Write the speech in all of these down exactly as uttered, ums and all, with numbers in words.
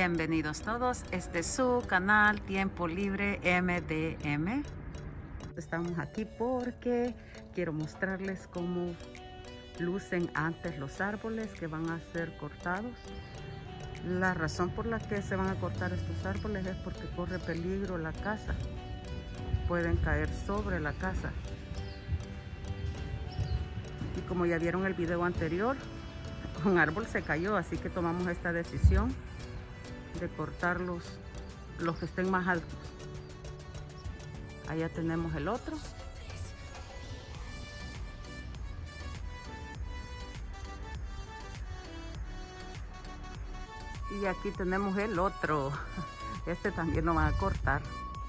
Bienvenidos todos, este es su canal Tiempo Libre M D M. Estamos aquí porque quiero mostrarles cómo lucen antes los árboles que van a ser cortados. La razón por la que se van a cortar estos árboles es porque corre peligro la casa. Pueden caer sobre la casa. Y como ya vieron el video anterior, un árbol se cayó, así que tomamos esta decisión de cortar los, los que estén más altos. Allá tenemos el otro. Y aquí tenemos el otro. Este también lo van a cortar.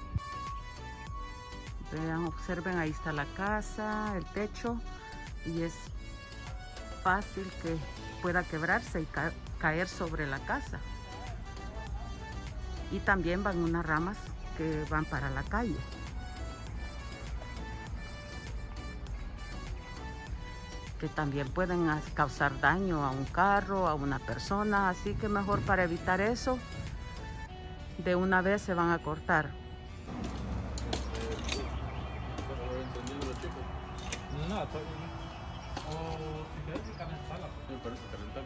Vean, observen, ahí está la casa, el techo. Y es fácil que pueda quebrarse y ca caer sobre la casa. Y también van unas ramas que van para la calle. Que también pueden causar daño a un carro, a una persona. Así que mejor, para evitar eso, de una vez se van a cortar. No, todavía no. O si quieres que calentarla. Me parece calentarla.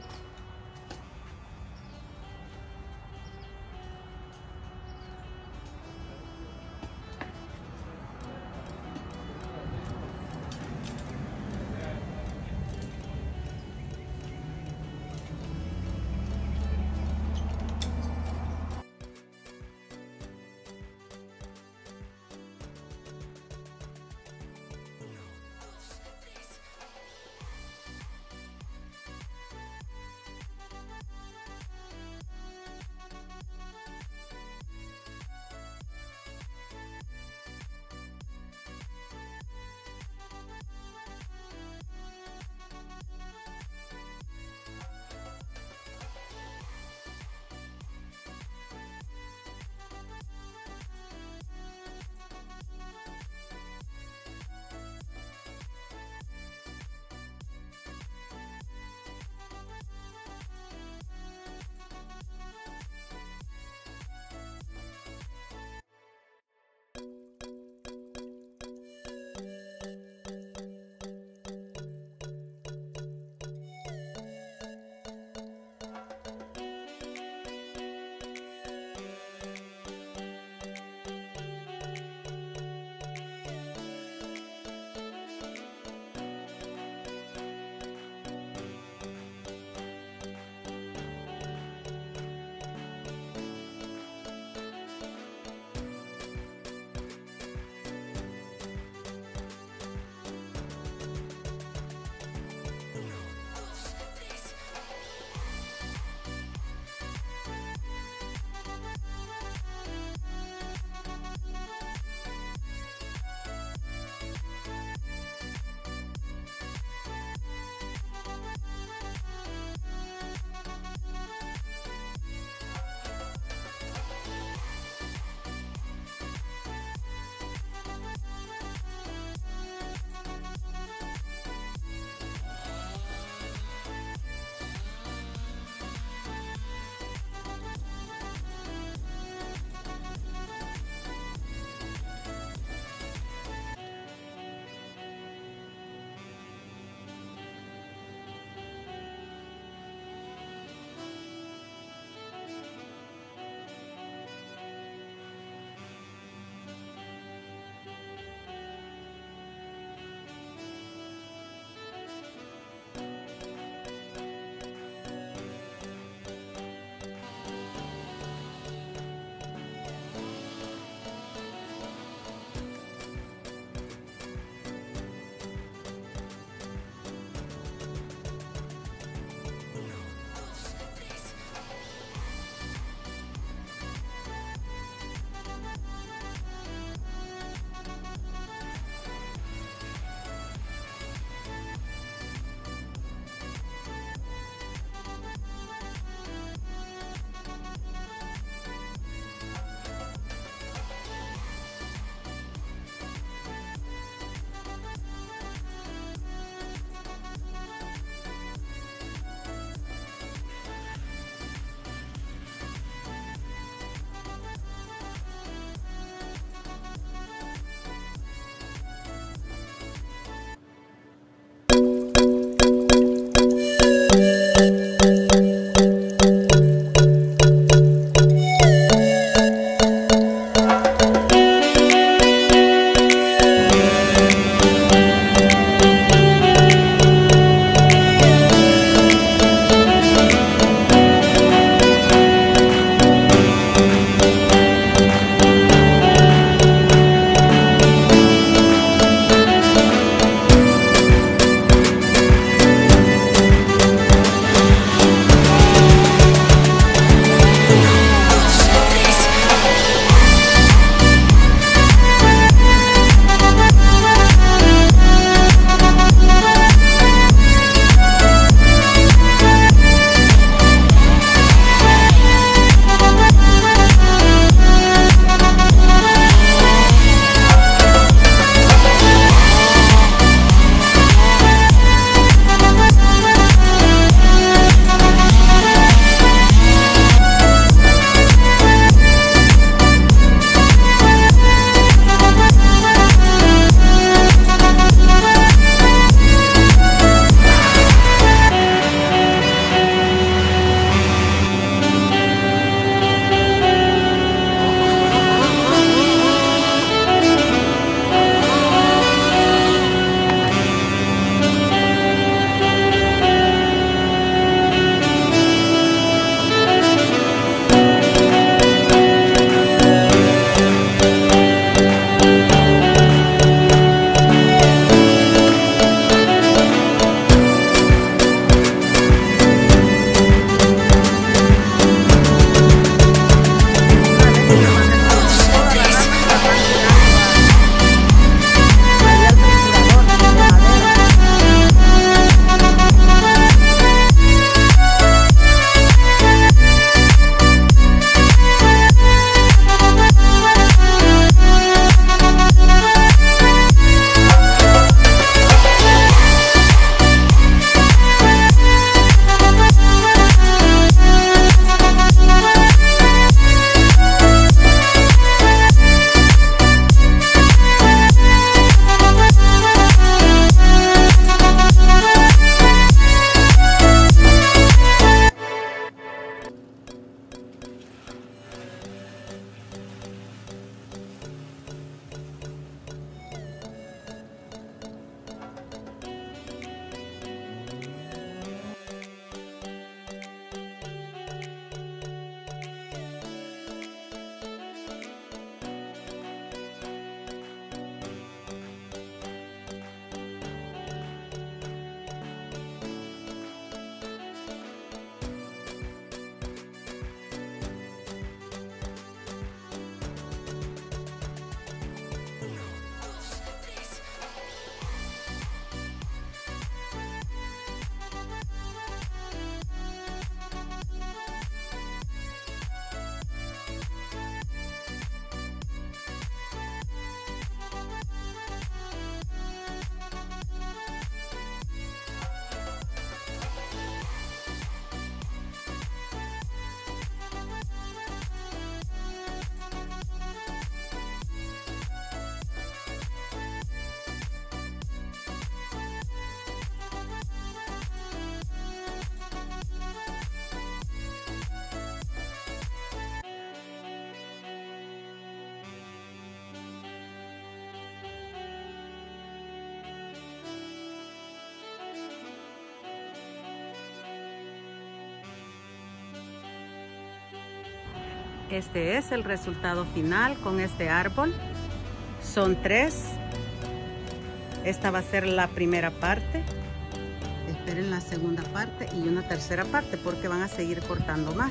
este es el resultado final con este árbol. Son tres. Esta va a ser la primera parte. Esperen la segunda parte y una tercera parte porque van a seguir cortando más.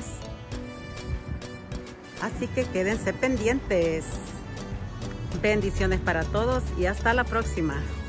Así que quédense pendientes. Bendiciones para todos y hasta la próxima.